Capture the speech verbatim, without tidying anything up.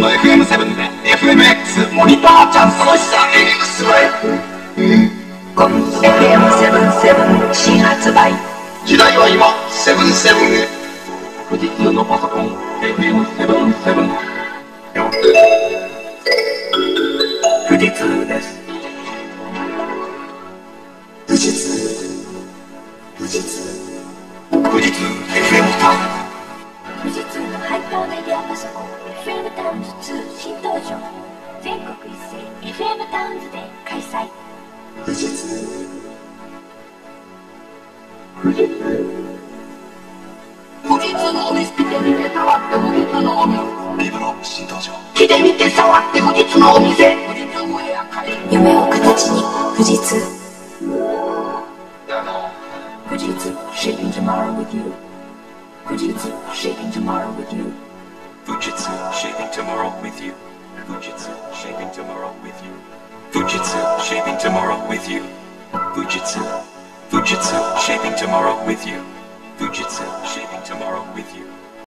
の エフエムセブン で エフエムエックス モニターチャンスの資産 エックス ライフ。 コミ エフエムセブンテンテン 新発売。 時代は今セブンセブンへ。富士通のパソコン エフエムセブンテンテン。 富士通です。 富士通富士通富士通 エフエム タウン。 富士通のハイパーメディアパソコン エフエム タウンズツー新登場。全国一斉 エフエム タウンズで開催。 富士通富士通富士通のお店。来てみて触って富士通のお店。ビブロ新登場。来てみて触って富士通のお店。富士通ウェアカレー。 夢を形に富士通。 富士通 shaping tomorrow with you. 富士通 shaping tomorrow with you. Fujitsu shaping tomorrow with you. Fujitsu shaping tomorrow with you. Fujitsu shaping tomorrow with you. Fujitsu Fujitsu shaping tomorrow with you. Fujitsu shaping tomorrow with you.